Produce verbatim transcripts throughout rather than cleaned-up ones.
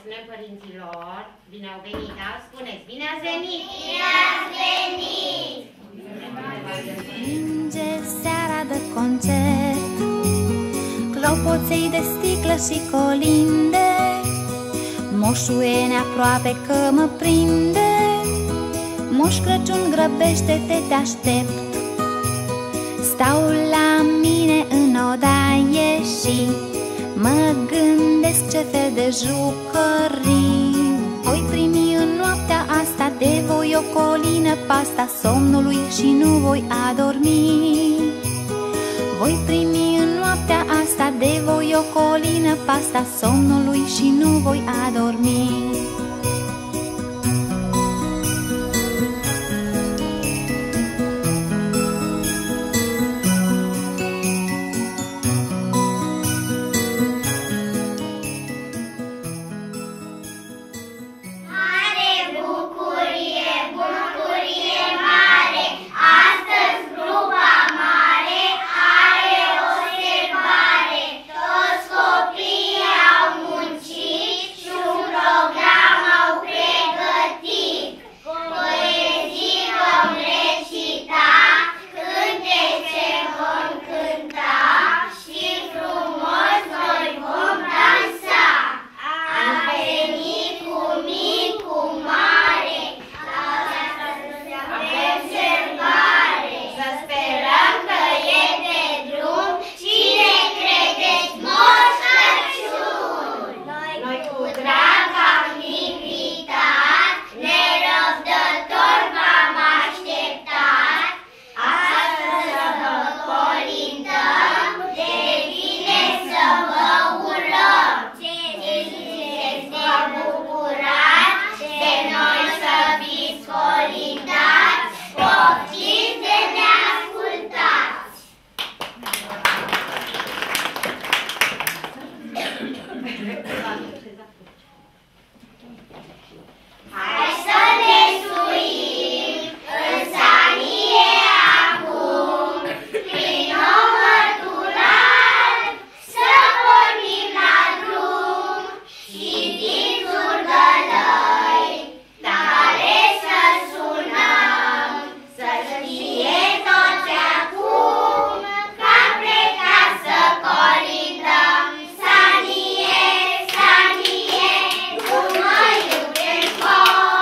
spunem părinților, bine au venit, da? Spuneți, bine ați venit! Bine ați venit! Vinge seara de concert, clopoței de sticlă și colinde, moșul e neaproape că mă prinde. Moș Crăciun, grăbește-te, te aștept. Stau la mine în odaie și mă gândesc ce fel de jucării voi primi în noaptea asta. De voi o colină pasta somnului și nu voi adormi. Voi primi în noaptea asta de voi o colină pasta somnului și nu voi adormi. Oh!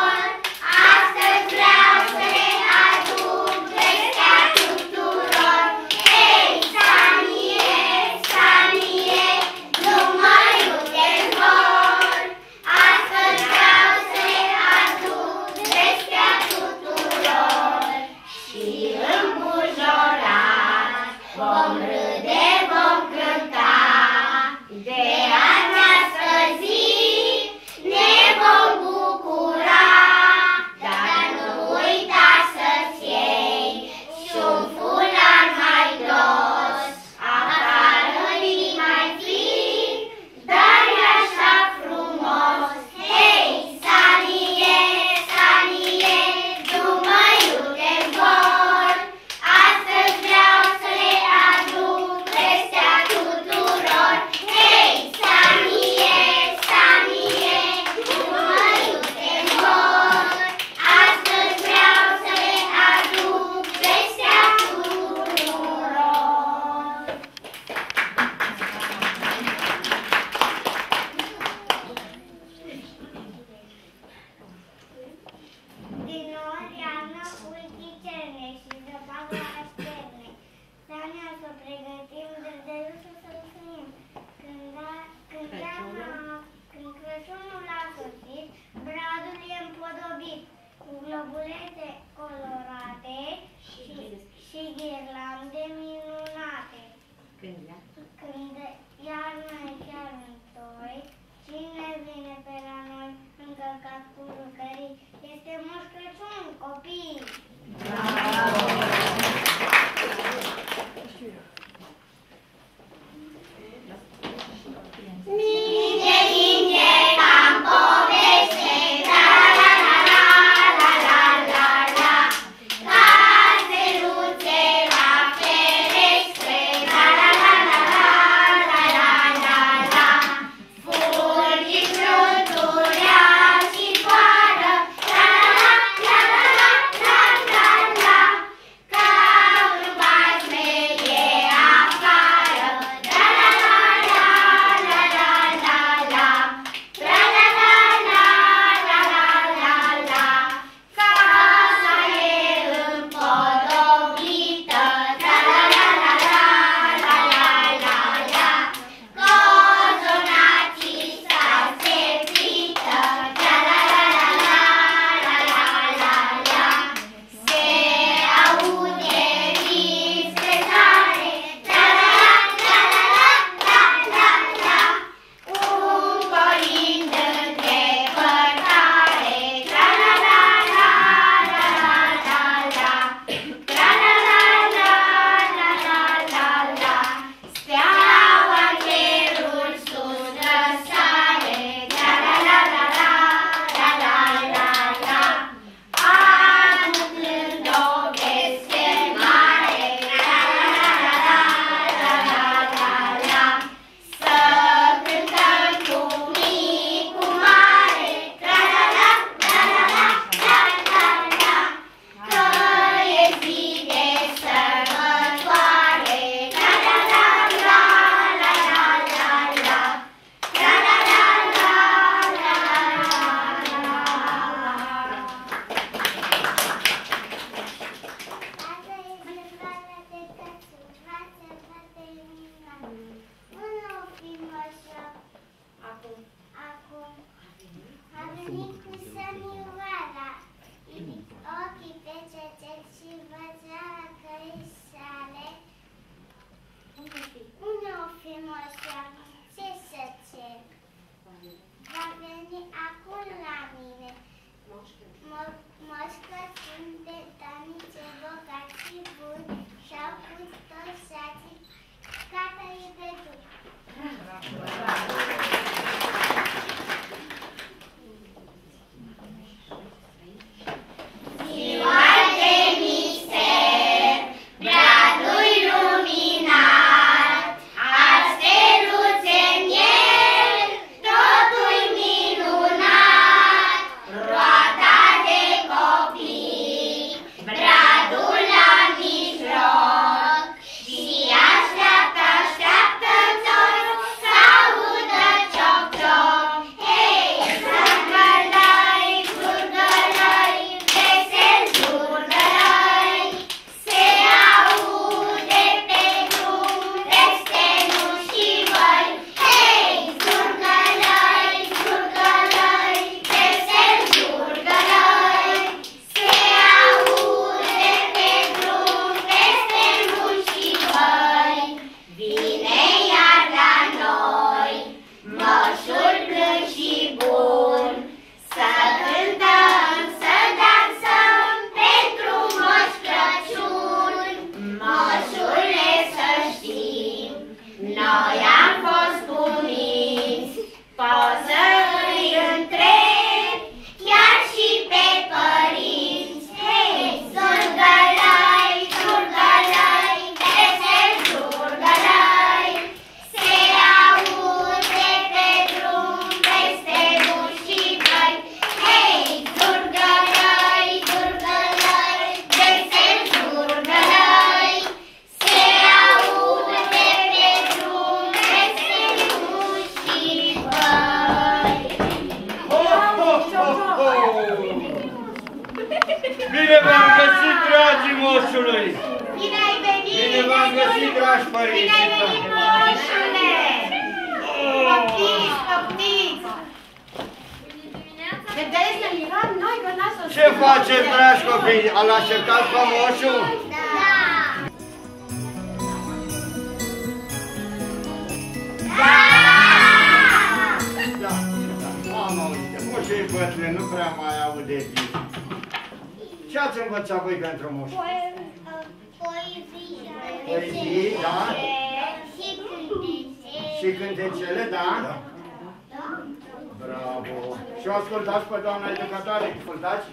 venit cu sănioara, ochii pe cecet și văzea căișale. Unde o fi moșa? Ce să cer? Va veni acum la mine. Moș Crăciun de tanice bogați și buni și-au pus toți șații cată-i pe drum. Ziua de mister, bradul-i luminat, azi steluțe în el, totul-i minunat. Roata de copii, bradul la mijloc, și așteaptă, așteaptă tot să audă cioc-cioc. Hei, zurgălăi, zurgălăi, vesel zurgălăi, se aude pe drum peste nuși și văi. Hei, zurgălăi, zurgălăi, vesel zurgălăi, se aude pe drum peste nuși și văi. Vine iar la noi moșul plâng și bun, să cântăm, să dansăm pentru Moș Crăciun. Moșule, să știm, noi am fost buniți, poți să îi întrebi chiar și pe părinți. Hei, zurgălăi, zurgălăi, vesel zurgălăi, se aude pe drum peste nuși și văi. Hei, zurgălăi, zurgălăi, vesel zurgălăi, se aude pe drum peste nuși și văi. Ho, ho, ho, ho! Bine v-am găsit, dragii moșului! Bine ai venit! Bine v-am găsit, dragi părinți! Bine ai venit, moșule! Poftiți, poftiți! Vedeți, ne miram noi că n-a sosit. Ce faceți, dragi copii? Al așteptat pe moșul? Da! Da, da, am auzit. Moșul e bătrân, nu prea mai aude bine. Ce ați învățat voi pentru moș? Poezii, Poezii, da? și cântece. Și cântecele, da? Bravo! Și o ascultați pe doamna educatoare? Ascultați?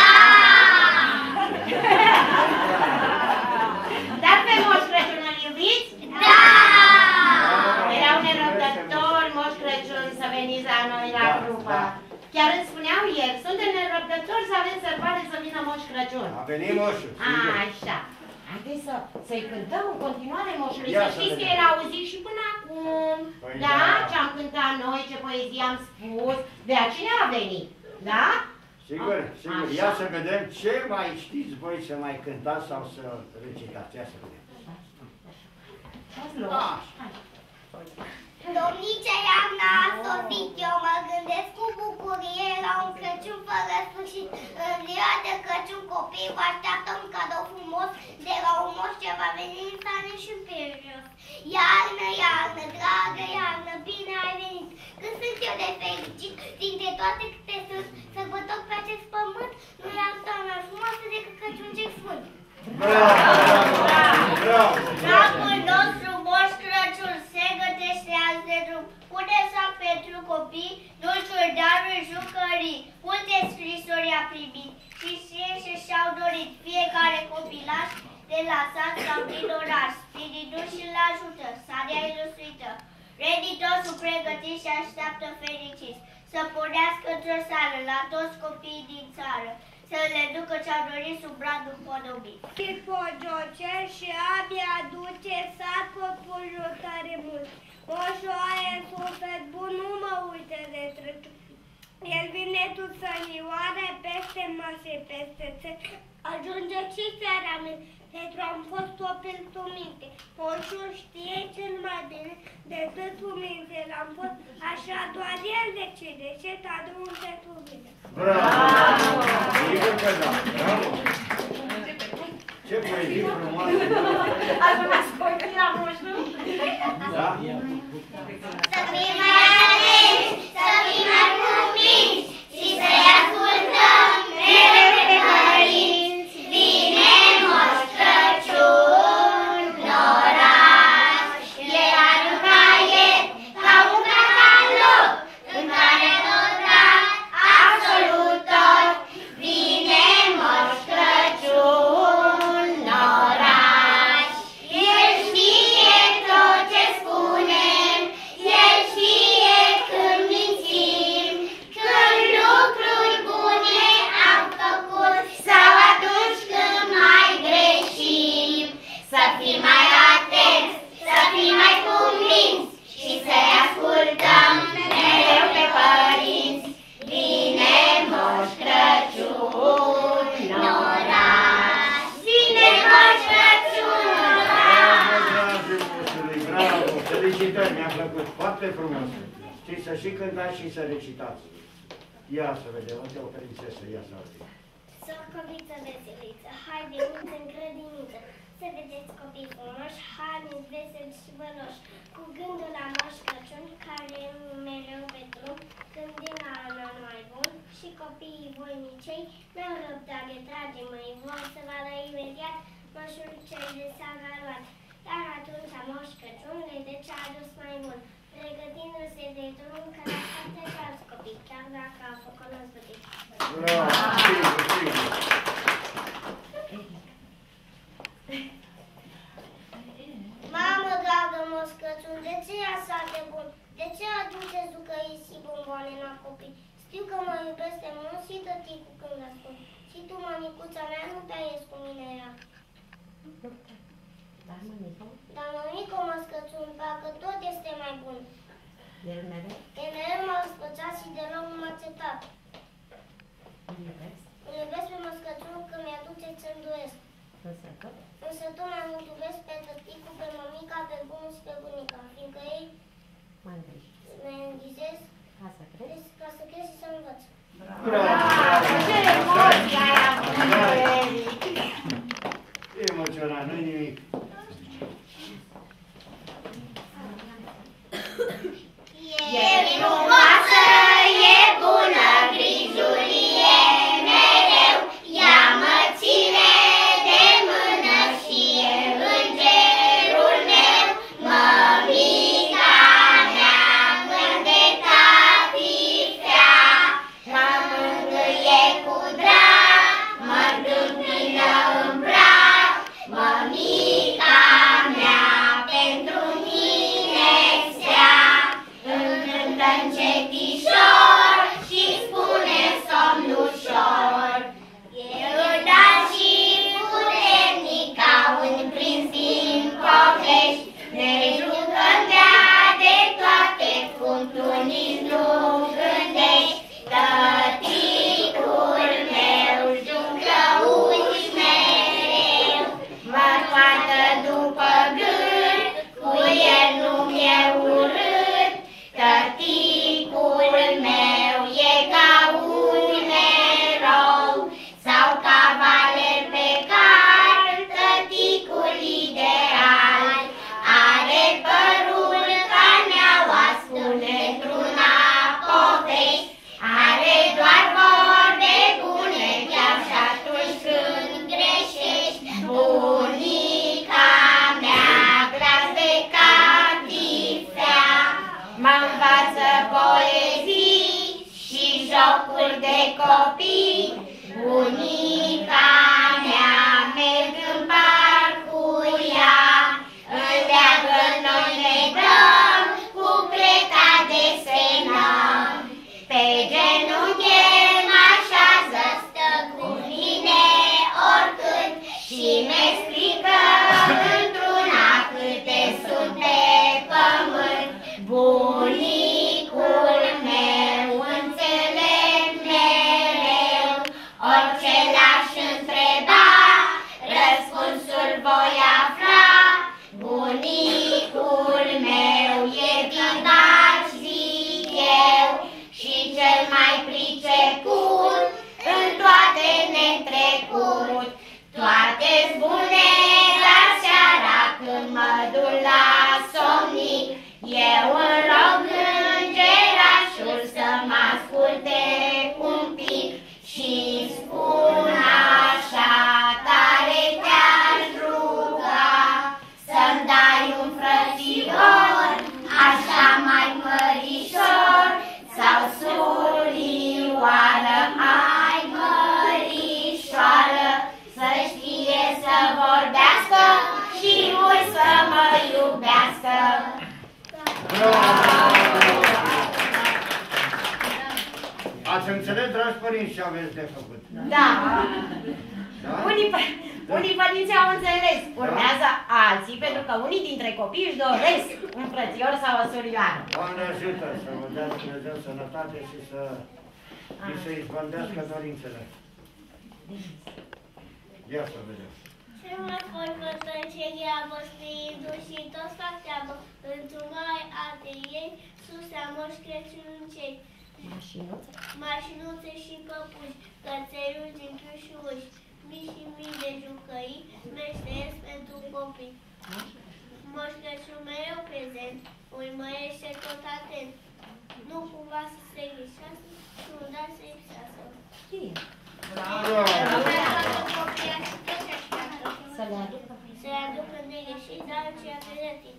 Dar pe Moș Crăciun îl iubiți? Da! Erau nerăbdători, Moș Crăciun, să veniți la noi la Da, grupă. da. Chiar îmi spuneau ieri, suntem nerăbdători să avem sărbare să vină Moș Crăciun. A venit moșul, A, sigur. așa. Haideți să, să-i cântăm în continuare moșului. Ia Să să știți că vedem. el a auzit și până acum. Păi da? da. Ce am cântat noi, ce poezie am spus. De aceea a venit. Da? Sigur, sigur. Așa. Ia să vedem ce mai știți voi să mai cântați sau să recitați. Ia să vedem. Ce-ați luat? Așa. Domnice, iarna a sosit, eu mă gândesc cu bucurie la un Crăciun fără sfârșit. În ziua de Crăciun copiii vă așteaptă un cadou frumos de la un moș ce va veni în sane și imperios. Iarnă, iarnă, dragă iarnă, bine ai venit. Când sunt eu de fericit, dintre toate câte sunt, sărbător pe acest pământ, nu e alta mai frumoasă decât Crăciun cel Sfânt. Bravo, bravo, bravo. Dragul nostru Moș Crăciun se gătește azi de drum. Pune să pentru copii, dulciuri, daruri, jucării. Multe scrisori a primit și știe și și-au dorit. Fiecare copilaș de la sat sau din oraș. Spiritul și-l ajută, saria ilustruită. Reditosul pregătit și așteaptă fericiți să pornească într-o sală la toți copiii din țară, să le ducă ce-au dorit sub bradul podobit. Pogiocer și abia aduce sat poporul tare mult. Moșoaie, suflet bun, nu mă uite de trecut. El vine tu sănioare peste mase, peste țări. Ajunge și seara mea, pentru că am fost copil cu minte. Moșul știe cel mai bine decât cu minte. L-am fost așa, doar el decide ce te adunte cu mine. Bravo! Sigur că da, bravo! Ce poezie frumoasă! Ați văzut spui la moșul? Da? Să fim mai atenți, să fim mai cuminți și să-i ascultăm mereu pe părinți. Vine Moș Crăciun în oraș, e aruncaie ca un catalog în care tot da absolut tot. Vine Moș Crăciun în oraș, el știe tot ce spunem, el știe când mințim, când lucruri bune am făcut sau atunci când mai greșim. Să fim mai atenți, să fim mai cuminți și să-i ascultăm mereu pe părinți. Vine Moș Crăciun în oraș, vine Moș Crăciun în oraș. Bravo, dragii moșului, bravo! Felicitări, mi-a plăcut, foarte frumos! Știți să și cântați și să recitați. Ia să vedem, uite o prințesă, ia să vedem. Sorcoviță veseliță, hai de mulți în grădiniță, să vedeți copii frumoși, harnici, veseli și văloși, cu gândul la Moș Crăciun, care e mereu pe drum, gândind la un an mai bun, și copiii voinicei n-au răbdare, dragii măi, vor să vadă imediat moșul cel de s-a luat. Dar atunci Moș Crăciun le de ce a adus mai bun, pregătindu-se de drum, că la foarte alți copii, chiar dacă au făcut năzbătit. Bravo, sigur, sigur. Mamă dragă, Moș Crăciun, de ce e așa de bun? De ce aduceți jucării și bomboane la copii? Știu că mă iubesc de mult și tăticul când ascult. Și tu, mămicuța mea, nu te ies cu mine ea. Dar mămică, Dar mămică, Moș Crăciun, parcă tot este mai bun. el mereu El mereu m-a răspățat și deloc nu m-a acceptat. îl iubesc, Îl iubesc pe Moș Crăciun că mi-aduce ce-mi doresc. însă tot Însă tu mai mult iubesc pe tăticul, pe mămica, pe bunul și pe bunica, fiindcă ei mă îngrijesc. ne înghizesc Ca să crezi? ca să crezi și să învăț. Bravo! Ce emoții ai avut, Eric! E emoționat, nu-i nimic. E frumoasă, e bună, grijulie mereu, ea mă ține de mână și e îngerul meu. Mămica mea mândetați fea, mă mângâie cu drag, mă întâmpină în braț. Mămica mea pentru mine stea, încântă încetișor și spune somn ușor. E udal și puternic ca un prinț din povești, ne jucăm de toate cum tu nici nu gândești. Tăticul meu jucă uși mereu, mă poartă după gând, cu el nu mi-e urât. Tăticul meu e ca un erou sau cavaler pe cal, tăticul ideal. Are părul ca neaua, spune într-una povești, are doar vorbe bune, chiar și atunci când greșești. Bunica mea, glas de catifea, mă învață poezii și jocuri de copii. Bunica mea, merg în parc cu ea, în leagă noi ne dăm, cu creta desenăm. Pe genunchi mă așează, stă cu mine oricând și ne explică într-una câte sunt pe pământ. Bunicul meu înțeleg mereu, orice l-aș întâlni. iubească. Ați înțeles, dragi părinți, ce aveți de făcut? Da. Da? Unii, unii părinți au înțeles. Urmează alții, pentru că unii dintre copii își doresc un frățior sau o surioară. Doamne ajută să vă dea Dumnezeu sănătate și să și să izbândească dorințele. Ia să vedem. Ce mă forfătă, ce gheabă, spiritul și toți fac treabă. Într-un mare alte ei, sus la Moș Crăciun în cei. Mașinuțe. Mașinuțe și păpuși, cățeluși din chiușuși, mii și mii de jucării, meșteresc pentru copii. Moș Crăciun mereu prezent, urmărește tot atent. Nu cumva să se greșească și nu da să lipsească. Să le aducă. Să le aducă negreșit, dar ceea ce rătit.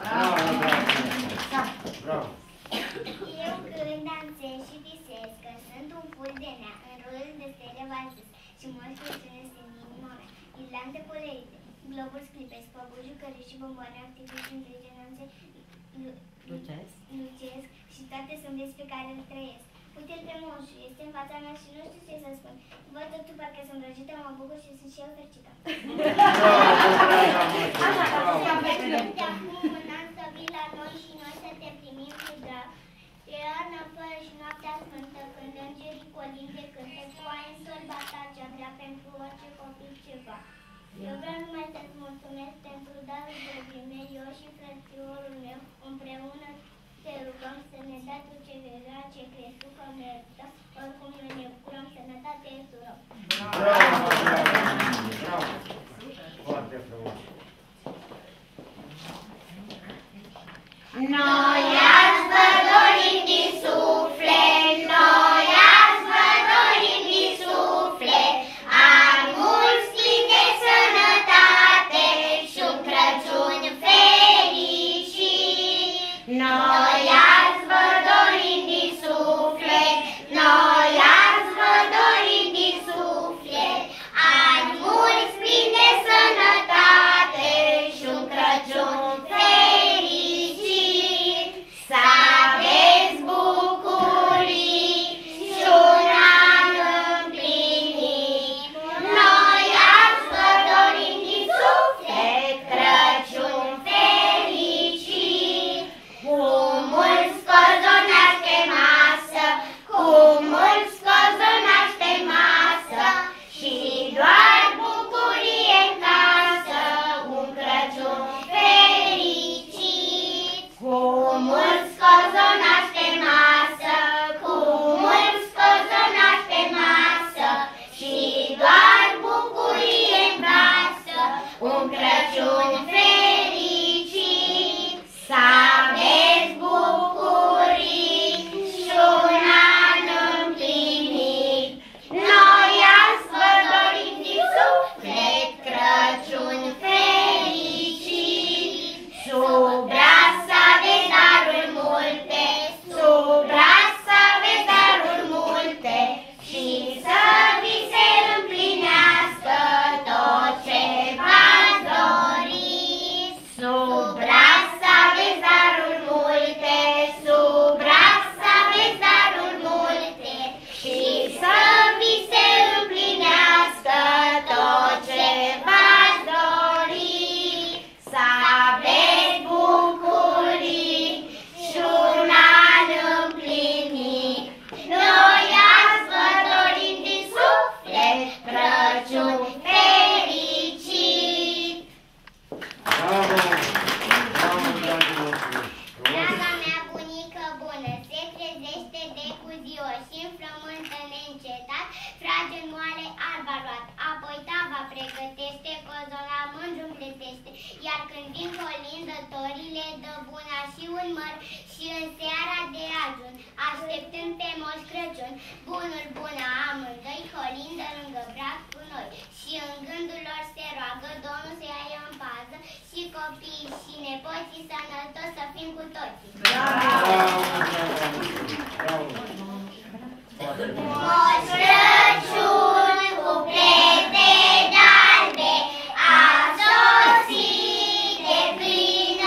Bravo! Eu când dansez și visez că sunt un ful de nea, în rolul de stele valsez și Moș Crăciun este în inima mea. Irlande polerite, globuri sclipesc, păburi, jucării și bomboane active și inteligențe lucesc și toate sunt despre care îl trăiesc. Uite-l pe moșu, este în fața mea și nu știu ce să spun. Văd totul parcă sunt răgită, mă bucur și sunt și eu fericită. De acum un an să vii la noi și noi să te primim cu drag. E iarnă fără și noaptea sfântă, când îngerii colinde cântă, cu ai sălbata cea vrea pentru orice copil ceva. Eu vreau numai să-ți mulțumesc pentru darul de prime, eu și frățiorul meu, împreună te rugăm să ne dai tu ce vrea, ce crezi tu că merităm, oricum noi ne bucurăm, sănătate e sură. Bravo! Bravo! Foarte frumos! Noi azi vă dorim din suflet, noi azi vă dorim din suflet, ani mulți plini de sănătate și un Crăciun fericit. Noi azi vă dorim din suflet, noi azi vă dorim din suflet, ani mulți plini de sănătate și un Crăciun fericit. Să aveți bucurii și un an împlinit. Noi azi vă dorim din suflet Crăciun fericit. Cu mulți cozonași pe masă, cu mulți cozonași pe masă și doar bucurie în casă, un Crăciun fericit. Cu mulți cozonași pe masă, cu mulți cozonași pe masă și doar bucurie în casă, un Crăciun fericit. Să aveți bucurii și un an împlinit. Noi azi vă dorim din suflet Crăciun fericit. Sub braț să aveți daruri multe, sub braț să aveți daruri multe și să vi se împlinească tot ce v-ați dorit. Sub braț să aveți daruri multe, sub braț să aveți daruri multe și să vi se împlinească tot ce v-ați dorit. Să aveți bucurii și un an împlinit. Noi azi vă dorim din suflet Crăciun fericit. Bravo! Bravo, dragii noștri! Draga mea bunică bună, se trezește de cu ziua și în frământă neîncetat, frage în moale alba luat, apoi tava pregătește, cozola mândru împletește, iar când vin colindătorii le dă buna și un măr și în seara de ajun, așteptând pe Moș Crăciun, bunul bună amândoi, colindă lângă braț cu noi și în gândul lor se roagă Domnul să ia în pază și copiii și nepoții sănătoși să fim cu toții. Bravo! Bravo! Moș Crăciun cu plete de albe a sosit de plină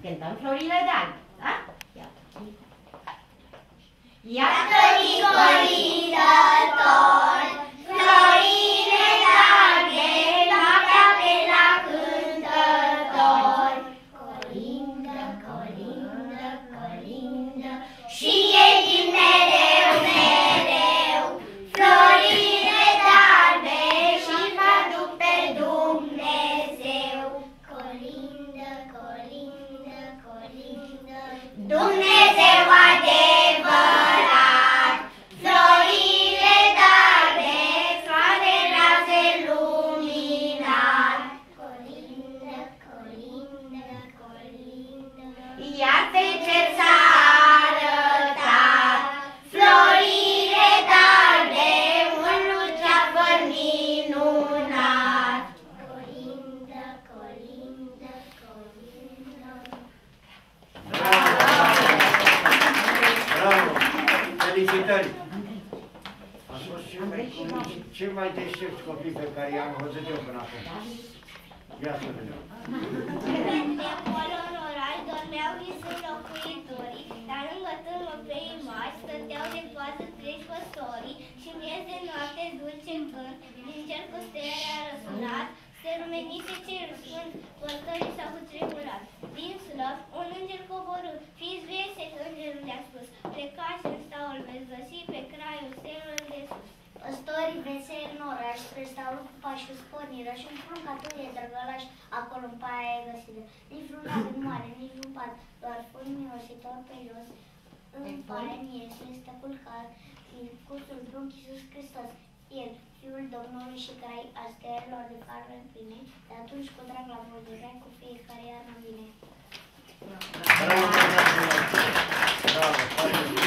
cântăm florile de alb, da? Iată. Iată nicolindător, florile de-albe, noaptea pe la cântător. Colindă, colindă, colindă, și ei din mereu, mereu, florile de-albe și mă duc pe Dumnezeu. Colindă, colindă, colindă, Dumnezeu adevărat, florile de-albe, soare raze luminat. Colindă, colindă, colindă, iată ce s-a arătat, florile de-albe, un luceafăr minunat. Colindă, colindă, colindă. Bravo! Felicitări! Ați fost cel mai, cel mai deștept copii pe care i-am văzut eu până acum. Ia să vedem. De acolo în oraș dormeau visul locuitorii, dar lângă târmă pe imași stăteau de pază trei păstorii și miez de noapte dulce cânt, din cer cu stelele a răsunat, se rumenise cerul sfânt, păstorii s-au cutremurat. Din slăb, un înger coborât, fiți veseli, îngerul le-a spus, plecați în staul veți găsi pe craiul stelelor de sus. Păstorii veseli în oraș, spre staul cu pașul sporniră și un frunc atât de drăgălaș, acolo în paia e găsită. Nici vreun lac nu are, nici vreun pat, doar fund mirositor pe jos. În paia în este, este culcat, cursul prunc Iisus Hristos. El, Fiul Domnului și Crai a stelelor de fară în pline, de atunci cu drag la vădure, cu fiecare iarnă vine. Bravo! Bravo! Foarte bine!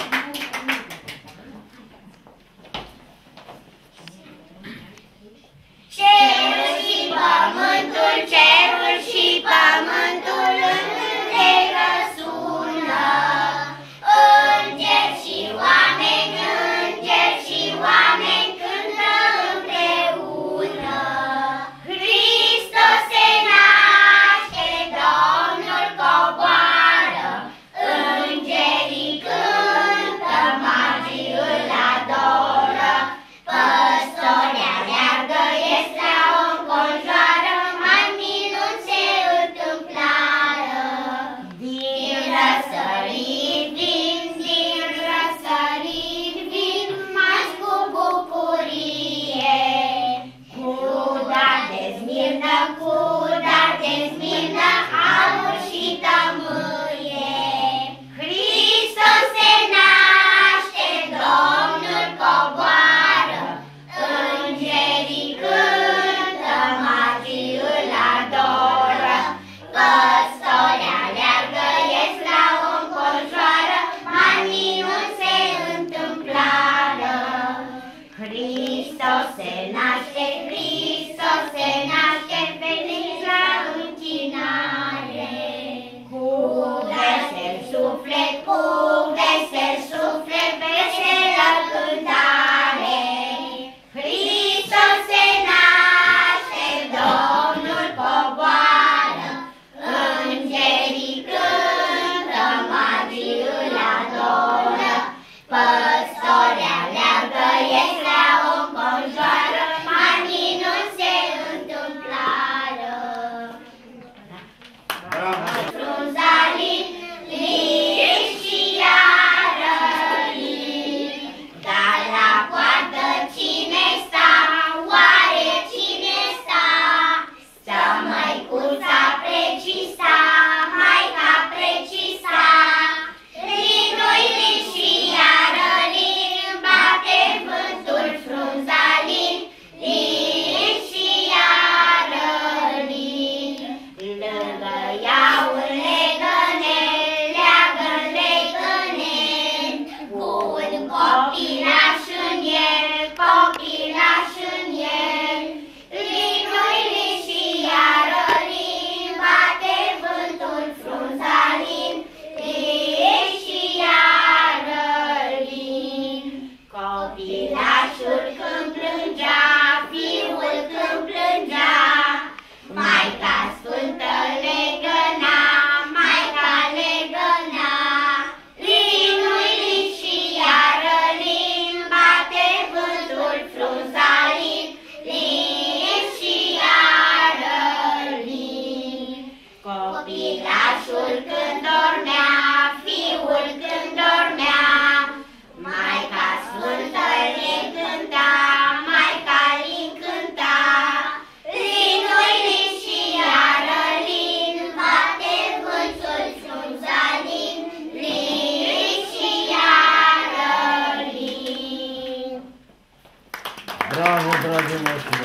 Cerul și pământul, cerul și pământul întreg răsună, îngeri și oameni, îngeri și oameni cântă împreună. Hristos se naște, Domnul coboară, îngerii cântă, magii îl adoră, păstorii aleargă, ies la o înconjoară, mai minuni se întâmplară. Din răsărit vin, din răsărit vin, mași cu bucurie, cu dar de Smirnă, cu dar de Smirnă, aur și tămâie. Hristos se naște, Domnul coboară, îngerii cântă, magii îl adoră, păstorii aleargă, ies la o înconjoară, mai minuni se întâmplară. Hristos se naște, Hristos se naște, veniți la închinare. Cu vesel suflet, cu vesel suflet, veselă cântare. Hristos se naște, Domnul coboară, îngerii cântă, magii îl adoră, păstorii aleargă, ies la o înconjoară, mai minuni se întâmplară. Bravo! Frunzalin, lin și iară lin, dar la poartă cine sta, oare cine sta? Stă măicuța precisa, Maica precisa. Linui lin și iară lin, bate vântul frunzalin, lin și iară lin. Lângă ea un legănel, leagă-n legănel, cu un copilaș în el, copilaș în el. Linui lin și iară lin, bate vântul frunzalin, lin și iară lin. Copilașul când plângea, fiul când plângea, Maica Sfântă legăna, Nașul când dormea, fiul când dormea, Maica Sfântă le cânta, Maica Lin cânta. Linul lin și iară lin, bate vântul frunza lin, lin și iară lin. Bravo, dragii noștri!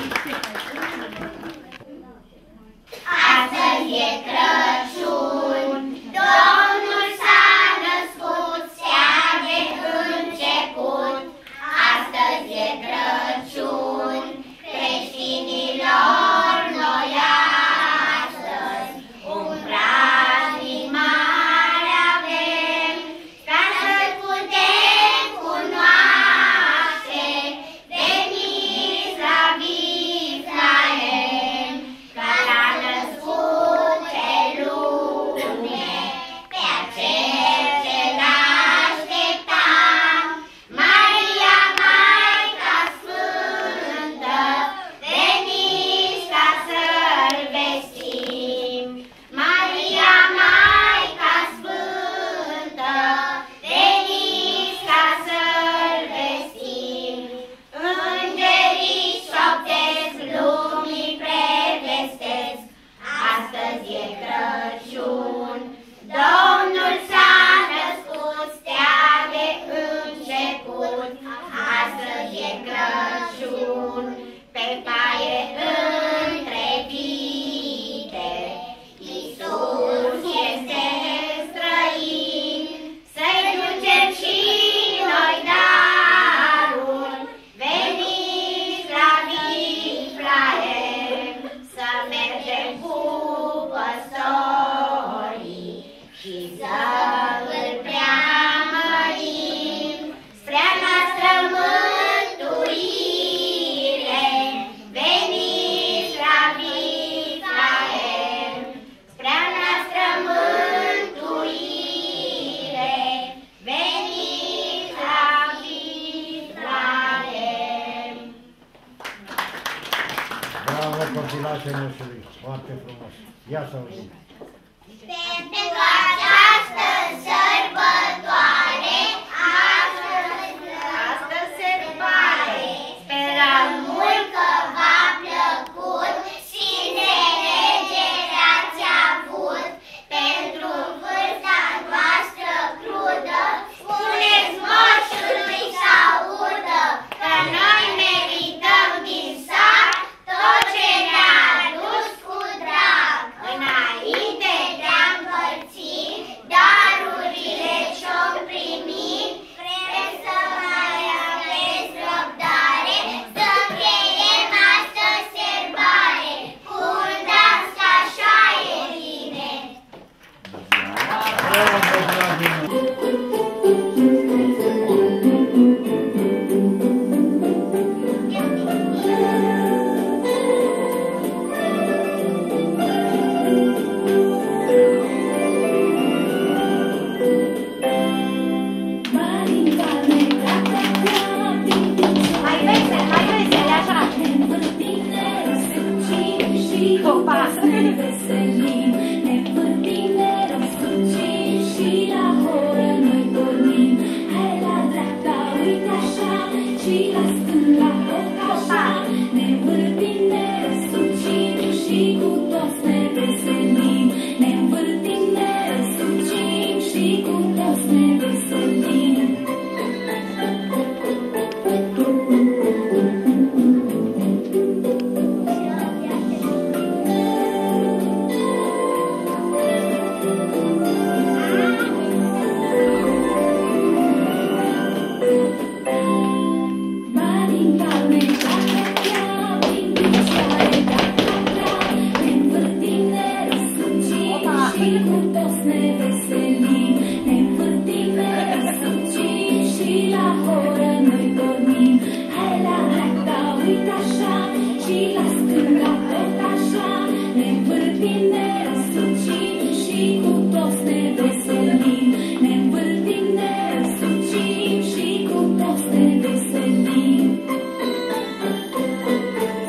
Astăzi e Crăciun, Domnul s-a născut, seara de început. Astăzi e Crăciun, creștinilor noi astăzi un praznic mare avem, ca să-L putem cunoaște. Veniți la Viflaem, că l-a născut pe lume, pe acel ce l-așteptam. Maria, Maica Sfântă, veniți ca să-L vestim. Maria, Maica Sfântă, veniți ca să-L vestim. Îngerii șoptesc, lumii prevestesc, astăzi e Crăciun, Domnul s-a născut, stea de început. Astăzi e Crăciun, pe paie întrepite, Iisus este străin, să-i ducem și noi darul. Veniți la Viflaem, să mergem cu păstorii și să-L preamărim spre a noastră mântuire. Veniți la Viflaem, spre a noastră mântuire. Veniți la Viflaem. Bravo, copilașii noștri! Foarte frumos! Ia să auzim! Pentru această sărbătoare, astăzi, astăzi se pare, sperăm mult că v-a plăcut și înțelegere ați avut. Pentru vârsta noastră crudă, spuneți moșului să audă, că noi merităm din sat tot ce ne-a adus cu drag. Înainte de-a împărți darurile ce-om primit, vrem să mai aveți răbdare, să încheiem astăzi serbare, cu un dans că așa e bine. Bravo, dragii noștri! Mai vesel, mai vesel, așa. Opa!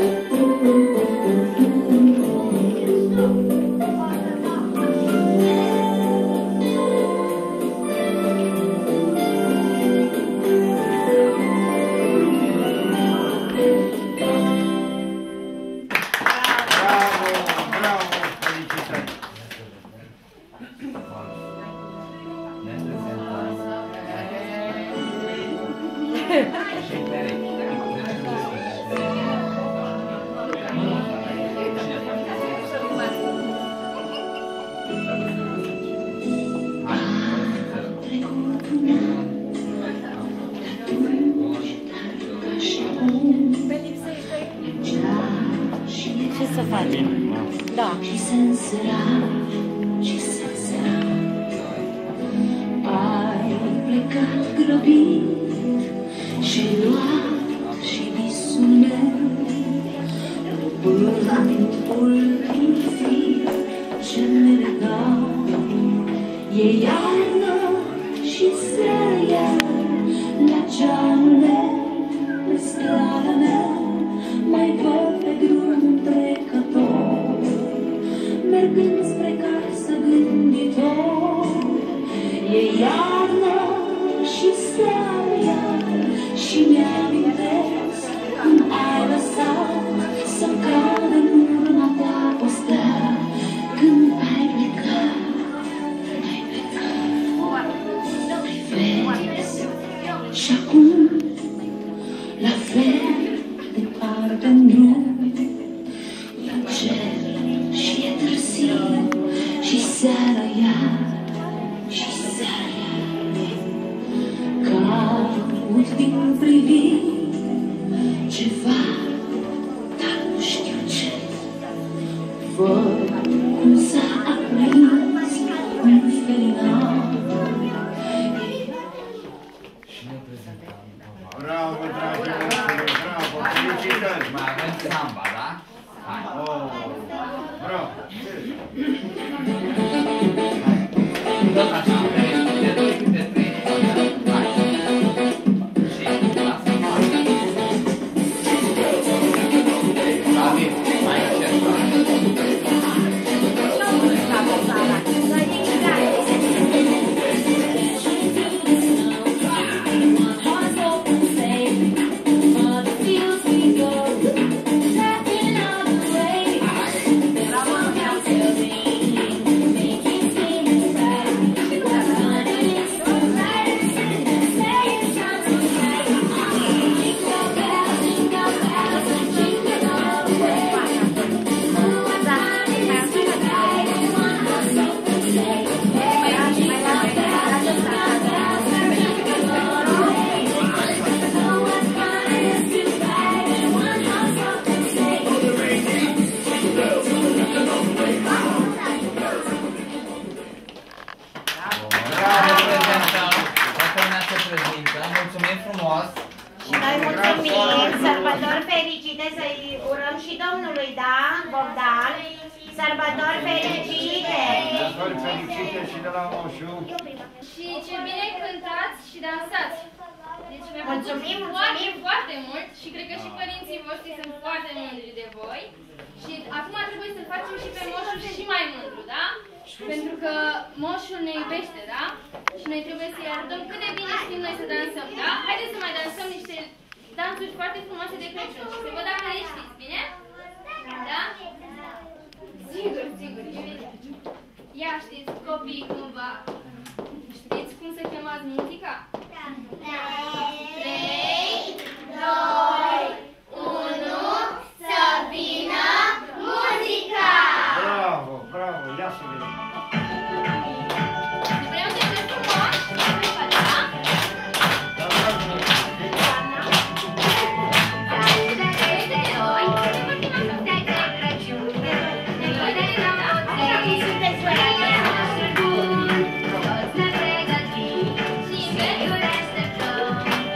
Thank you. Ce să faci? Da. Și se însăra, și se însăra. Ai plecat grăbit și-ai luat și visul meu, pământul infinit ce-mi lega. E iarnă și seară iar la geamurile pe strada mea. Mai văd pe drum un trecător, mergând spre casă gânditor. E iarnă și seară iar și mi-amintesc cum ai lăsat să-mi cadă în urma ta postea. Când ai plecat, ai plecat, privezi și acum la fel departe-n drum, e cer și e târziu și seara iar, și seara iar. Caut din priviri ceva, dar nu știu ce. Văd cum s-a aprins un felinar. Bravo, dragi moșule, bravo, felicitări! Mai avem samba, da? Hai! Oh, bravo! Tot așa, pe de doi, de trei, hai! Și lasă mare! David, mai încerca! Mulțumim frumos! Și noi mulțumim, sărbători fericite să-i urăm și domnului, da, Bogdan? Sărbători fericite! Sărbători fericite și de la moșu! Și ce bine cântați și dansați! Deci mi-a plăcut Mulțumim, foarte, mulțumim. foarte mult și cred că și părinții voștri sunt foarte mândri de voi. Și acum trebuie să facem și pe moșul și mai mândru, da? Pentru că moșul ne iubește, da? Și noi trebuie să-i arătăm cât de bine știm noi să dansăm, da? Haideți să mai dansăm niște dansuri foarte frumoase de Crăciun și să văd dacă le știți, bine? Da? Sigur, sigur, evident. Ia știți, copii, cumva, știți cum să chemați muzica? trei, doi, unu, să vină muzica! Bravo, bravo, ia să vedem! Vreau să fie frumos, da? Da, bravo! Și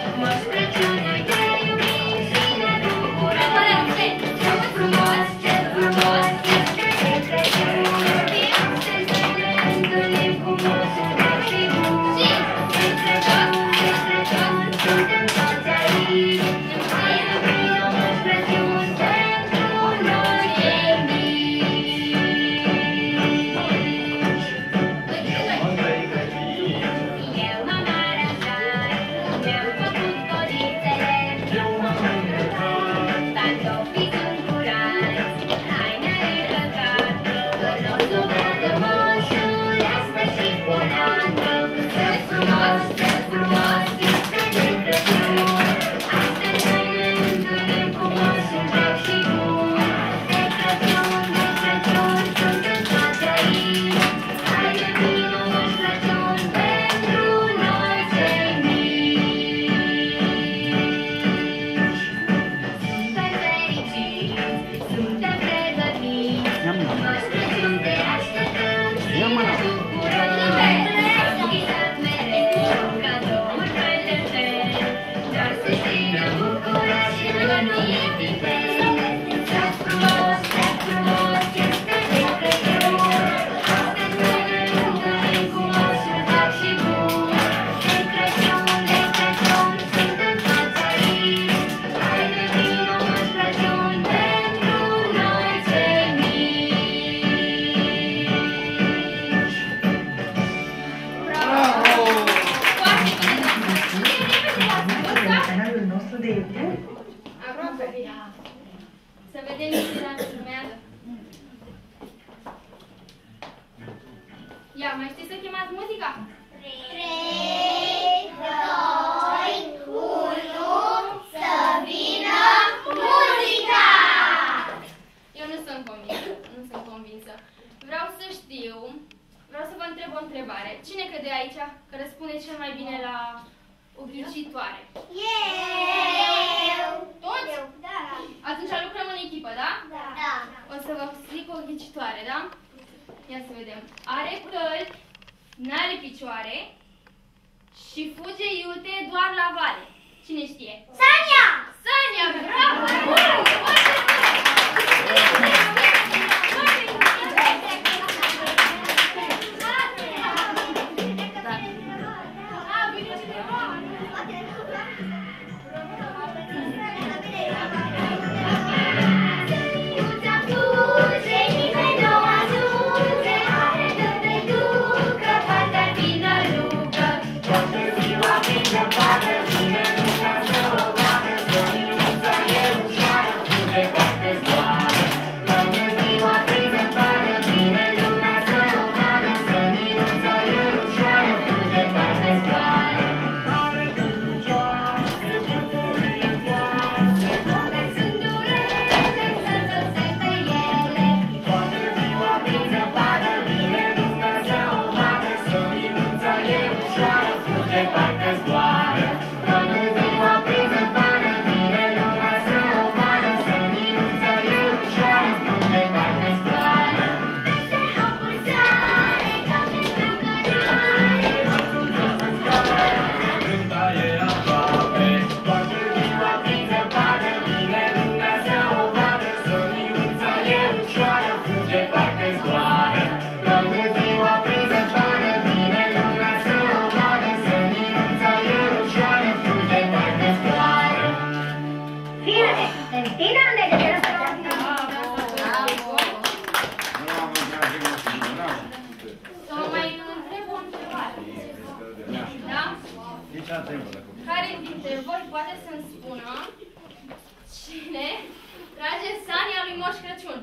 Ia, mai știți să chemați muzica? trei, doi, unu, să vină muzica! Eu nu sunt convinsă, nu sunt convinsă. Vreau să știu, vreau să vă întreb o întrebare. Cine crede aici că răspunde cel mai bine la o ghicitoare? Eu! Toți? Da. Atunci lucrăm în echipă, da? Da. O să vă zic o ghicitoare, da? Ia să vedem. Are călci, n-are picioare și fuge iute doar la vale. Cine știe? Sania! Sania, bravo! Bun! Care dintre voi poate să-mi spună cine trage Sania lui Moș Crăciun?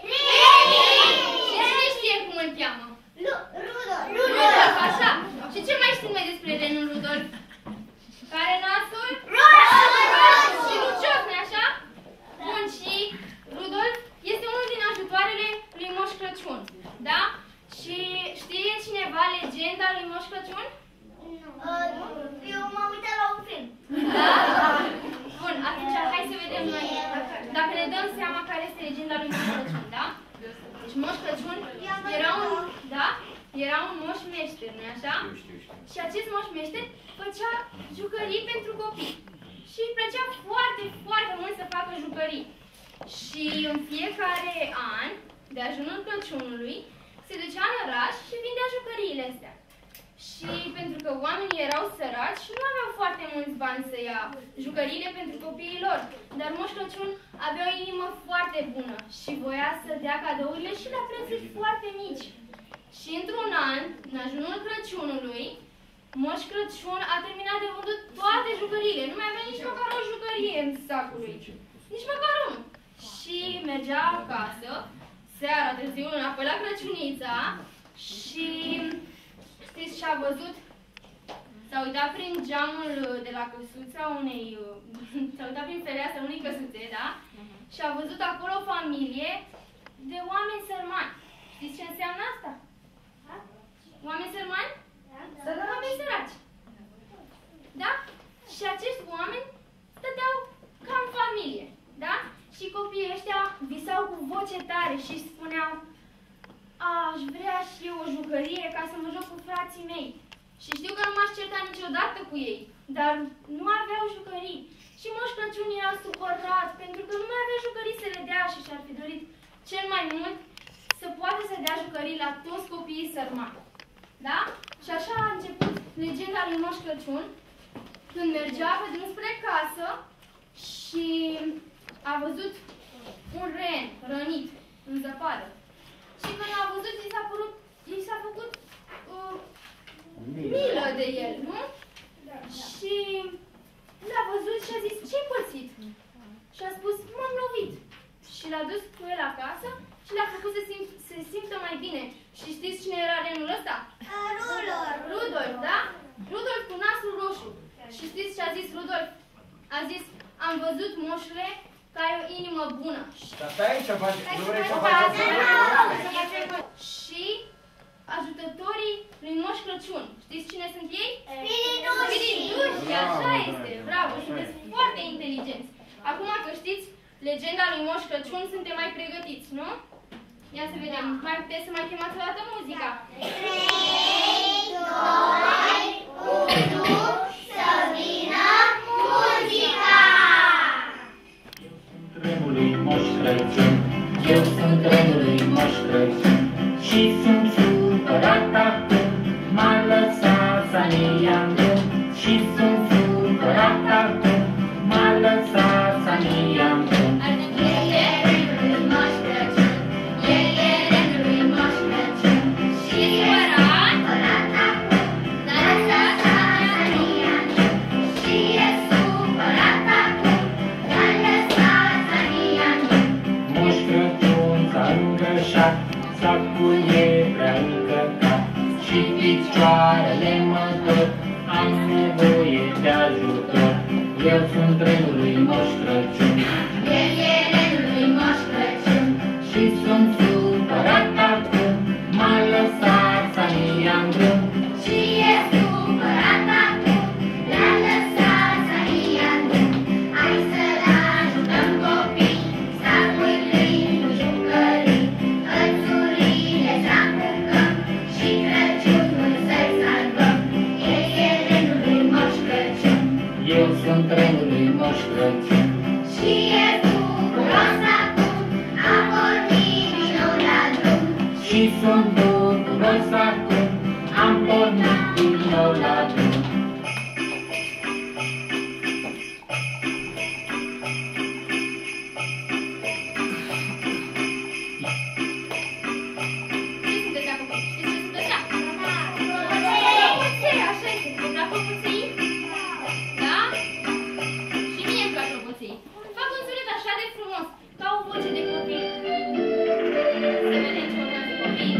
Și cine știe cum îl cheamă? Rudolf! Rudolf, așa. Și ce mai știm noi despre renul Rudolf? Care nasul? Roșu! Și lucios, nu-i așa? Bun, și Rudolf este unul din ajutoarele lui Moș Crăciun, da? Și știe cineva legenda lui Moș Crăciun? Eu m-am uitat la un film. Da? Bun, atunci hai să vedem noi dacă ne dăm seama care este legenda lui Moș Crăciun, da? Deci Moș Crăciun era un, da? Era un moș meșter, nu-i așa? Și acest moș meșter făcea jucării pentru copii. Și îi plăcea foarte, foarte mult să facă jucării. Și în fiecare an, de ajunul Crăciunului, se ducea în oraș și vindea jucăriile astea. Și pentru că oamenii erau săraci și nu aveau foarte mulți bani să ia jucăriile pentru copiii lor, dar Moș Crăciun avea o inimă foarte bună și voia să dea cadourile și la prețuri foarte mici. Și într-un an, în ajunul Crăciunului, Moș Crăciun a terminat de vândut toate jucăriile. Nu mai avea nici măcar o jucărie în sacul lui. Nici măcar unul. Și mergea acasă, seara târziu, înapoi la Crăciunița și... știți ce a văzut? S-a uitat prin geamul de la căsuța unei... s-a uitat prin fereastra unei căsuțe, da? Și a văzut acolo o familie de oameni sărmani. Știți ce înseamnă asta? Oameni sărmani? Da. Oameni săraci. Da? Și acești oameni stăteau ca în familie, da? Și copiii ăștia visau cu voce tare și spuneau: aș vrea și eu o jucărie ca să mă joc cu frații mei. Și știu că nu m-aș certa niciodată cu ei, dar nu aveau jucării. Și Moș Crăciun era supărat pentru că nu mai avea jucării să le dea și și-ar fi dorit cel mai mult să poată să dea jucării la toți copiii sărmani. Da? Și așa a început legenda lui Moș Crăciun, când mergea pe drum spre casă și a văzut un ren rănit în zăpadă. Și când a văzut, i s-a părut, i s-a făcut uh, milă de el, nu? Da. Și l-a văzut și a zis: ce-ai pățit? Și a spus: m-am lovit. Și l-a dus cu el acasă și l-a făcut să, simt, să simtă mai bine. Și știți cine era renul ăsta? a zis, am văzut, moșule, că ai o inimă bună. Dar stai să faci, nu vrei să faci o Și ajutătorii lui Moș Crăciun. Știți cine sunt ei? Spirituși! Spirituși, așa este, bravo, sunteți foarte inteligenți. Acum că știți legenda lui Moș Crăciun, suntem mai pregătiți, nu? Ia să vedem, mai puteți să mai chemați o dată muzica. trei, doi, unu, să vină muzica! Trenul lui Moș Crăciun, eu sunt trenul lui Moș Crăciun și sunt supărat acum, m-a lăsat Sania în drum și sunt supărat acum, m-a lăsat Sania în drum. El e trenul lui Moș Crăciun, el e trenul lui Moș Crăciun și e supărat acum, l-a lăsat Sania în drum și e supărat acum, l-a lăsat Sania în drum. Moș Crăciun s-a îngrășat, sacul e prea încărcat și picioarele mă dor, am nevoie de ajutor. Eu sunt trenul lui Moș Crăciun, El e trenul lui Moș Crăciun și sunt supărat acum, m-a lăsat Sania în drum. și e supărat acum, l-a lăsat Sania în drum. Hai să-l ajutăm copii, sacul plin cu jucării, hățurile să-apucăm și Crăciunul să-i salvăm. El e trenul lui Moș Crăciun Eu sunt trenul lui Moș Crăciun și e bucuros acum, a pornit din nou la drum. și sunt bucuros acum, am pornit din nou la drum. Știți sunteți acum? Știți ce sunt ăștia? Clopoței, așa este. Vă plac clopoței? Da? Și mie îmi plac clopoței. Fac un sunet așa de frumos, ca o voce de copil. Să vedem ce urmează copii.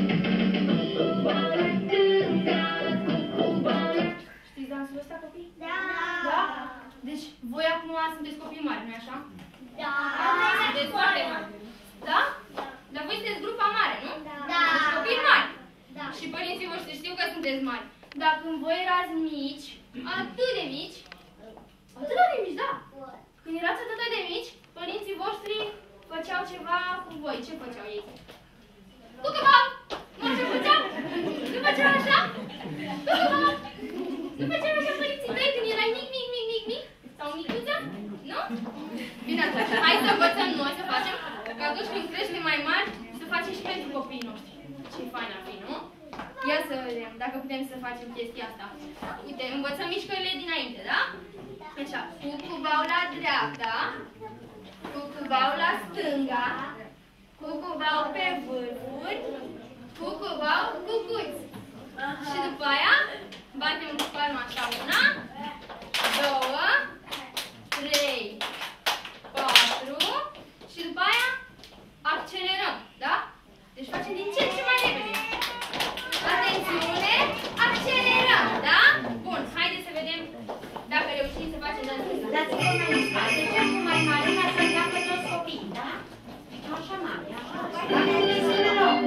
Știți dansul ăsta, copii? Da! Da? Deci, voi acum sunteți copii mari, nu-i așa? Da! Sunteți foarte mari. Da? Dar voi sunteți grupa mare, nu? Da. Deci copii mari. Da. Și părinții voștri știu că sunteți mari. Dar când voi erați mici, atât de mici, atât de mici, da. Când erați atât de mici, părinții voștri făceau ceva cu voi. Ce făceau ei? Cucubau! Nu ce făceau? Nu făceau așa? Cucubau! Nu făceau așa părinții tăi când erai mic, mic, mic, mic, mic? Sau micuță? Nu? Bine atunci, hai să învățăm noi să facem, că atunci când creștem mai mari, să facem și pentru copiii noștri. Ce fain ar fi, nu? Ia să vedem dacă putem să facem chestia asta. Uite, învățăm mișcările dinainte, da? Așa, cucubau la dreapta, cucubau la stânga, cucubau pe vârfuri, cucubau cucuți. Și după aia, batem cu palma așa, una, două, trei, patru și după aia accelerăm, da? Deci facem din ce în ce mai repede. Atențiune, accelerăm, da? Bun, haideți să vedem dacă reușim să facem dansul ăsta. Dați-vă mai în spate, cea cu mai mare, ca să înceapă toți copiii, da? Așa mare, așa. Dacă puteți să ne rog.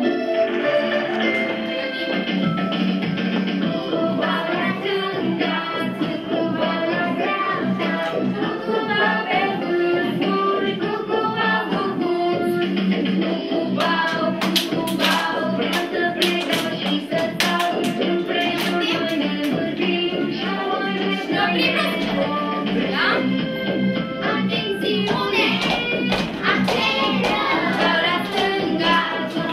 Atențiune, accelerăm! La stânga,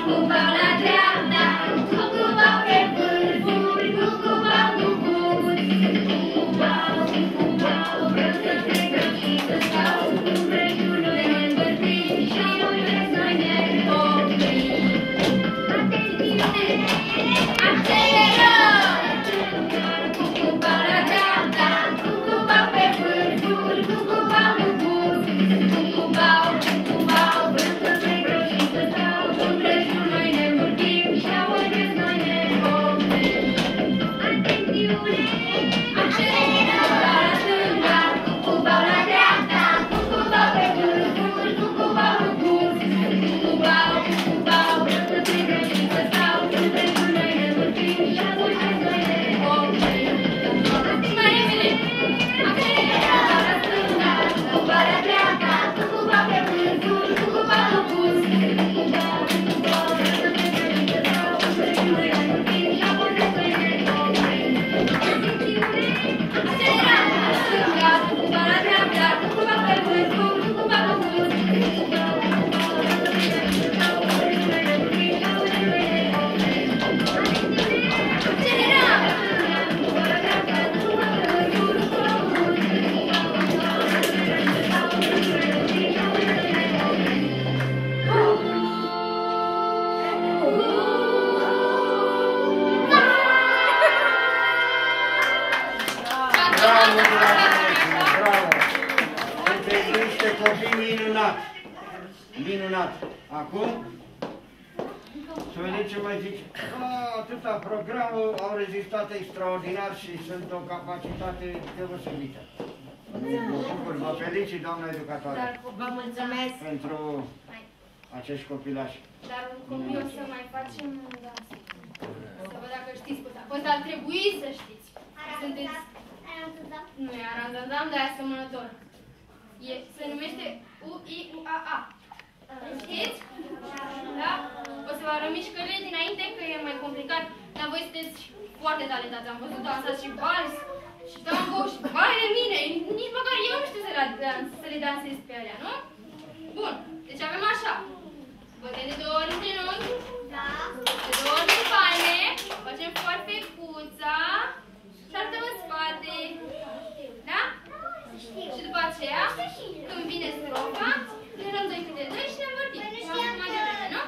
Bravo, bravo! Sunteți niște copii minunați! Minunat! Acum, să vedem ce mai zice. Ah, atâta programul, au rezistat extraordinar și sunt o capacitate deosebită. Vă felicit, doamna educatoare. Vă mulțumesc. Pentru acești copilași. Dar un copil o să mai facem dans. Să văd dacă știți putea. Poate ar trebui să știți. Sunteți... Nu e aranzandam, dar e asemănător. E, se numește U I U A A. Știți? Da? O să vă arăt mișcările dinainte, că e mai complicat. Dar voi sunteți foarte talentați. Am văzut dansați și vals, și tango, și vai de mine. Nici măcar eu nu știu să le, dans, să le dansez pe alea, nu? Bun. Deci avem așa. Bătăm de două ori în genunchi. Da. De două ori în palme. Facem foarfecuța. Și arătăm în spate. Da? Și după aceea, când vine strofa, ne luăm doi câte doi și ne învârtim. Mai devreme, nu?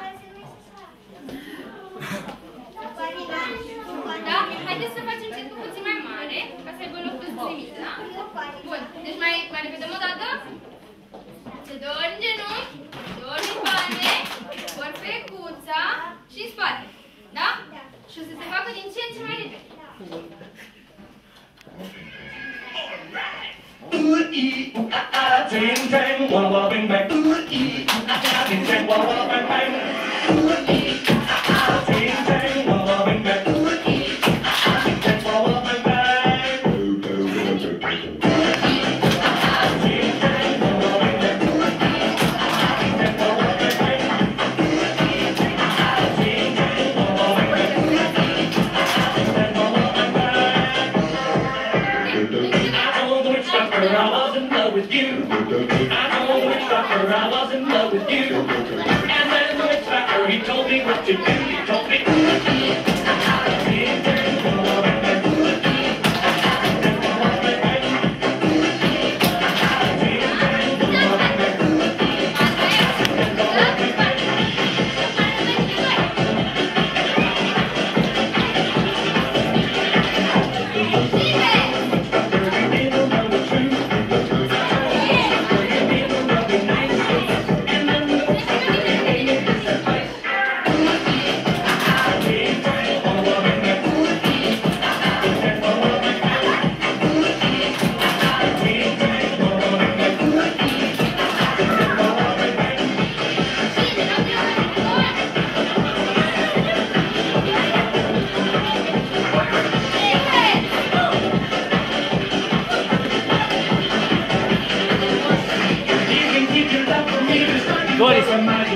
Da? Haideți să facem centul puțin mai mare, ca să aibă loc pentru limite, da? Bun. Deci mai, mai repetăm o dată. De două ori în genunchi, două ori în palme, foarfecuța și în spate. Da? Și o să se facă din ce în ce mai repede. Ooh ee ooh ah ah, ting tang, walla walla bang bang. Ooh ee ooh ah ah, ting tang, walla walla bang bang. Ooh ee ooh ah ah, ting tang, walla walla bang bang. Ooh ee ooh ah ah, ting tang, walla walla bang bang. I was in love with you. I know the witch doctor, I was in love with you. And then the witch doctor, he told me what to do. He told me, Doris.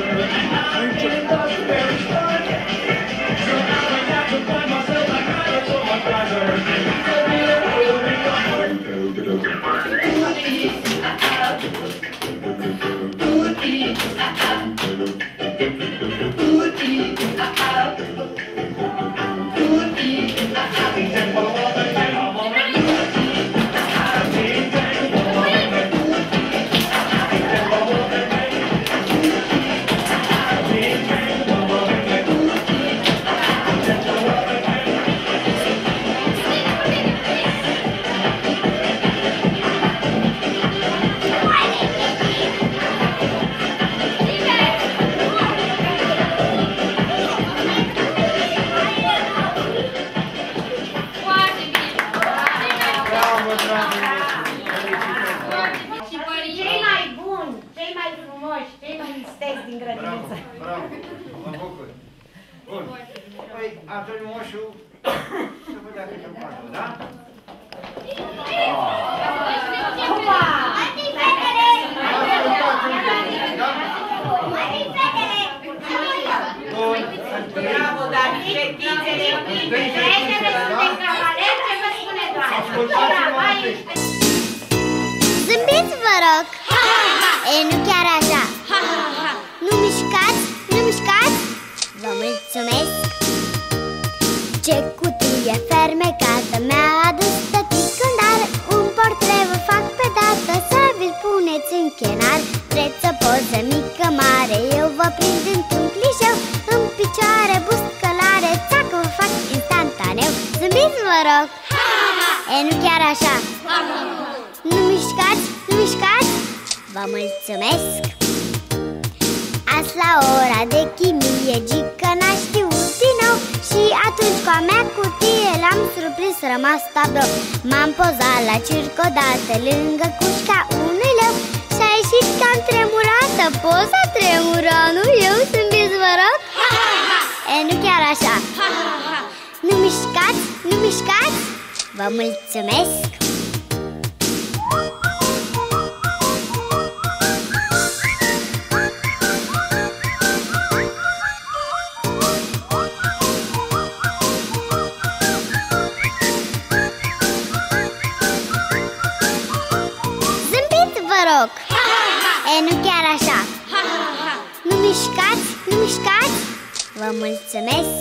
Atunci moșul să vă dea câte un patru, da? Opa! Mătii fetele! Mătii fetele! Bravo, dar fetițele, fetele sunt cavaleri, ce vă spune doamna? Zâmbiți, vă rog! E, nu chiar așa! Nu mișcați, nu mișcați! Vă mulțumesc! Ce cutie fermecată mi-a adus tătic când are un portret, vă fac pe dată să vi-l puneți în chenar. Vreți o poză mică, mare, eu vă prind într-un clișeu, în picioare, bust, călare, țacă, vă fac instantaneu. Zâmbiți, vă rog! Ha, ha, ha! E, nu chiar așa. Nu mișcați, nu mișcați. Vă mulțumesc. Azi la ora de chimie Gică n-a știut din nou. Și atunci cu a mea cutie l-am surprins, rămas tablou. M-am pozat la circ odată lângă cușca unui leu. Și-a ieșit cam tremurată, poza tremura, nu eu, zâmbiți vă rog. E, nu chiar așa. Nu mișcați, nu mișcați. Vă mulțumesc. Zâmbiți vă rog. E, nu chiar așa. Nu mișcați, nu mișcați. Vă mulțumesc.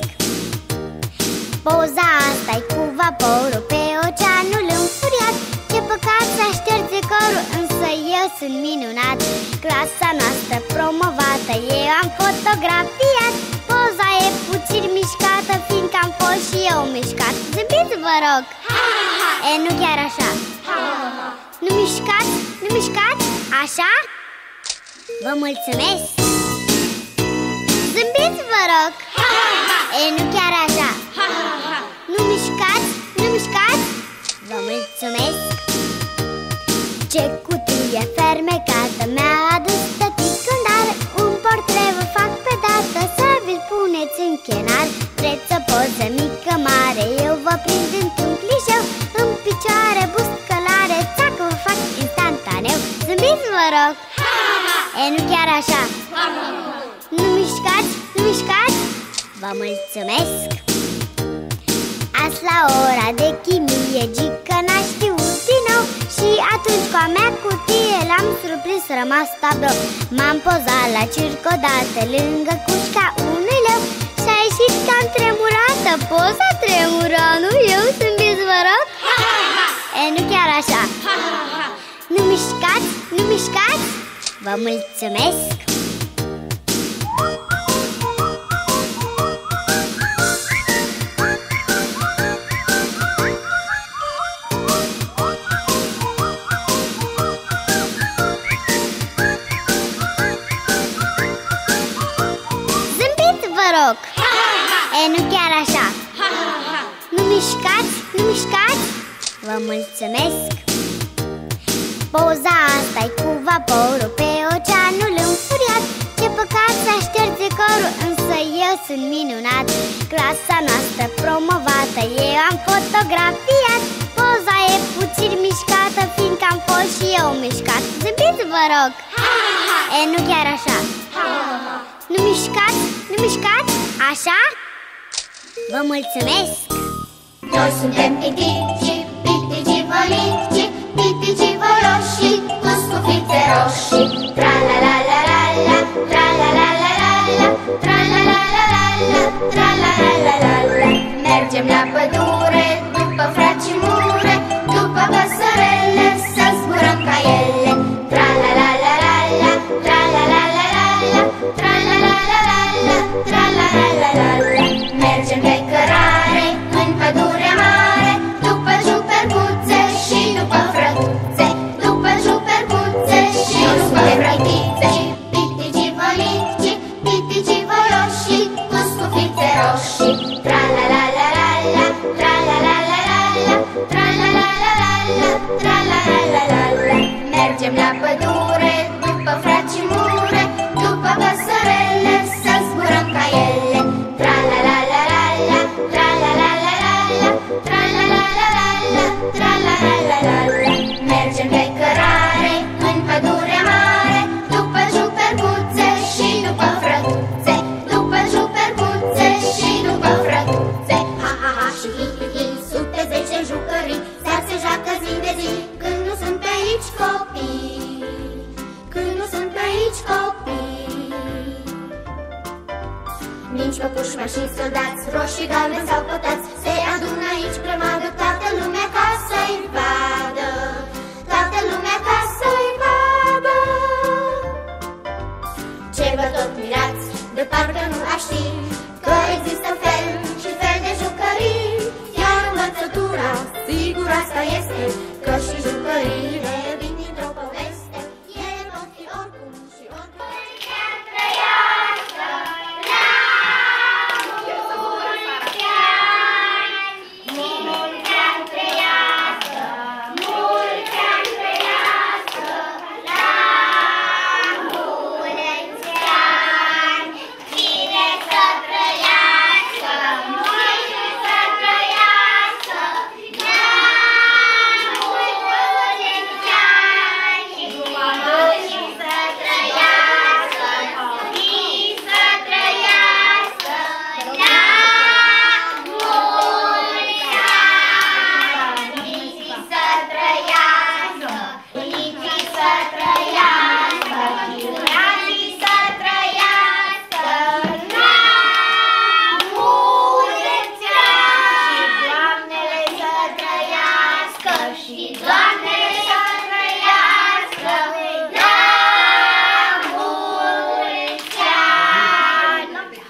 Poza asta-i cu vaporul pe oceanul înfuriat. Ce păcat să șterge corul, însă eu sunt minunat. Clasa noastră promovată, eu am fotografiat. Poza e puțin mișcată, fiindcă am fost și eu mișcat. Zâmbiți vă rog. E, nu chiar așa. Nu mișcați, nu mișcați. Așa? Vă mulțumesc. Zâmbiți vă rog. E, nu chiar așa. Nu mișcați, nu mișcați. Vă mulțumesc. Ce cutie fermecată mi-a adus tătică în dar. Un portret vă fac pe dată, să vi-l puneți în chenar. Vreți o poză mică, mare, eu vă prind într-un clișeu. În picioare, bust, călare, țacă vă fac instantaneu. Zâmbiți vă rog. E, nu chiar așa. Nu mișcați, nu mișcați. Vă mulțumesc. Azi la ora de chimie Gică n-a știut din nou. Și atunci cu a mea cutie l-am surprins, rămas tablou. M-am pozat la circ odată lângă cușca unui leu. Și-a ieșit cam tremurată, poza tremura, nu eu, zâmbiți vă rog. E, nu chiar așa. Nu mișcați, nu mișcați. Vă mulțumesc. Rog. E, nu chiar așa. Nu mișcați, nu mișcați. Vă mulțumesc. Poza asta-i cu vaporul pe oceanul înfuriat. Ce păcat să șterge corul, însă eu sunt minunat. Clasa noastră promovată, eu am fotografiat. Poza e puțin mișcată, fiindcă am fost și eu mișcat. Zâmbiți vă rog. E, nu chiar așa. Nu mișcați, nu mișcați. Așa? Vă mulțumesc. Noi suntem pitici, pitici volici, pitici voloși, cu scufițe roșii. Tra-la-la-la-la-la, tra-la-la-la-la-la, tra-la-la-la-la-la, tra-la-la-la-la-la. Mergem la pădure, după fracii mure, după păsărele, să zburăm ca ele. Tra-la-la-la-la-la, tra-la-la-la-la-la, tra-la-la-la-la-la, tra-la-la-la-la-la. Mergem pe cărare, în pădurea mare, după ciupercuțe și după frăcuțe, după ciupercuțe și după frăcuțe. Pitici volici, pitici voloși, cu scufițe roșii. Tra-la-la-la-la-la, tra-la-la-la-la-la, tra-la-la-la-la-la, tra-la-la-la-la-la. Mergem la pădure, după fracii mure, după păsărele, să zburăm ca ele. Tra-la-la-la-la-la, tra-la-la-la-la-la, tra-la-la-la-la-la, tra-la-la-la-la-la. Mergem pe cărare, în pădurea mare, după ciupercuțe și după frăcuțe, după ciupercuțe și după frăcuțe. Ha-ha-ha și hi-hi-hi, sute zece jucării, dar se joacă zi de zi, când nu sunt pe aici copii, când nu sunt pe aici copii. Minci, păpuși, mașini, soldați, roșii, galbeni sau potați, se adună aici grămadă, toată lumea ca să-i vadă, toată lumea ca să-i vadă. Ce vă tot mirați, de parcă nu aș ști, că există fel și fel de jucării, iar învățătura Sigur asta este, că și jucăriile vin dintr-o poveste. Ele pot fi oricum și oricum. Să trăiască la mulți ani, mulți ani trăiască, mulți ani trăiască, la mulți ani. Cine să trăiască, Moișu să trăiască, la mulți ani. Și Moișu să trăiască, copii să trăiască, la mulți ani. Nici să trăiască, nici să trăiască, frații să trăiască, la mulți ani. Și doamnele să trăiască, și doamnele să trăiască, la mulți ani.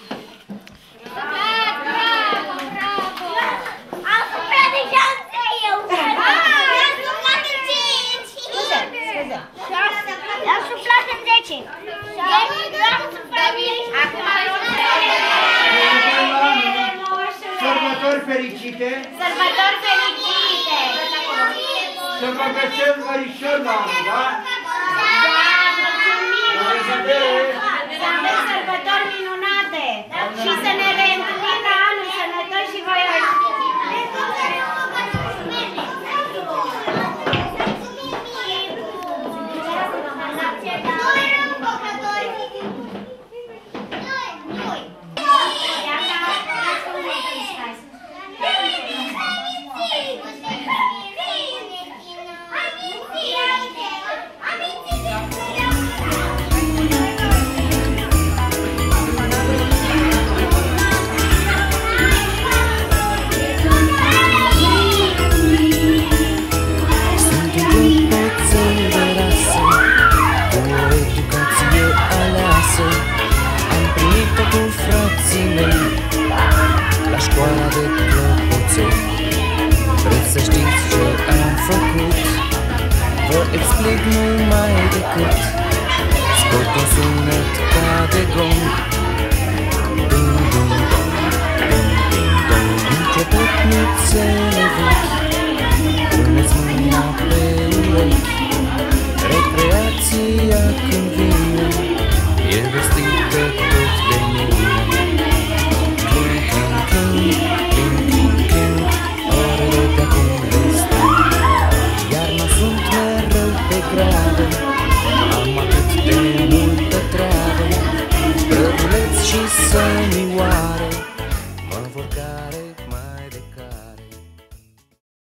Am suflat deja în trei eu. I-am suflat în cinci. Scuze, scuze. I-am suflat în zece. I-am suflat în zece. Acum Sărbători fericite! Sărbători fericite! Să vă găsem mărișor la anul, da? Da, mulțumim! La revedere! Să aveți sărbători minunate și să ne reîntâlnim la anul sănătoși și voioși! Sunt un clopoțel de rasă, cu o educație aleasă. Am primit-o cu frații mei la școala de clopoței. Vreți să știți ce am făcut? Vă explic numai decât scot un sunet ca de gong. Ding, ding, dong, ding, ding, dong. Început nuțele vechi, puneți mâna pe urechi. Recreația când vine e vestită tot de mine. Clink, clink, clink, clink, clink, clink, orele de acum le stau. Iarna sunt mereu pe grabă,